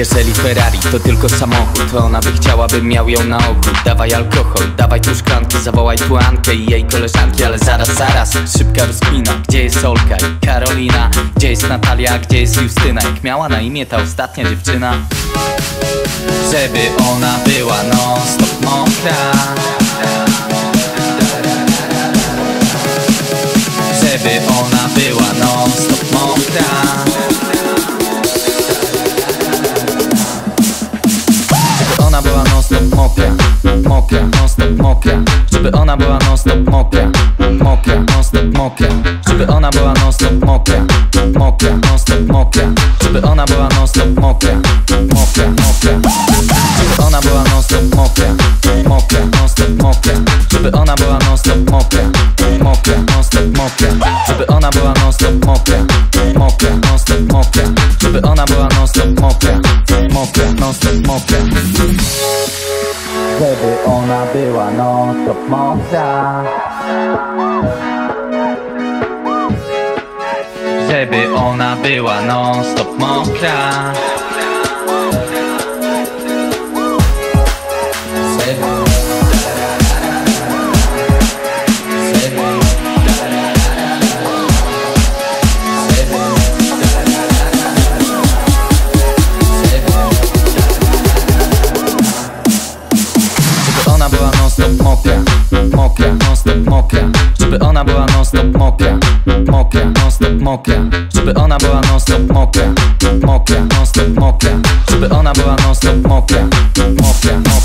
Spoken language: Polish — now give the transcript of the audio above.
Jeżeli Ferrari to tylko samochód, to ona by chciała, bym miał ją na oku. Dawaj alkohol, dawaj tu szklanki, zawołaj tu Ankę i jej koleżanki. Ale zaraz, szybka rozkmina. Gdzie jest Olka i Karolina? Gdzie jest Natalia, gdzie jest Justyna? Jak miała na imię ta ostatnia dziewczyna? Żeby ona była non stop mokra, żeby ona była non stop mokra, żeby ona była non stop mokra, mokra, non stop mokra, żeby ona była non stop mokra, mokra, non stop mokra, żeby ona była non stop mokra, mokra, non stop mokra, żeby ona była non stop mokra, mokra, mokra, żeby ona była non stop mokra, mokra, non stop mokra, żeby ona była non stop mokra, mokra, non stop mokra, żeby ona była non stop mokra, mokra, non stop mokra, żeby ona była non stop mokra, mokra, non stop mokra, żeby ona była non stop mokra, żeby ona była non stop mokra. Ona była non stop mokra, mokra, non stop mokra, żeby ona była non stop mokra, mokra, non stop mokra, żeby ona była non stop mokra, mokra, non stop mokra, żeby ona była non stop mokra, mokra.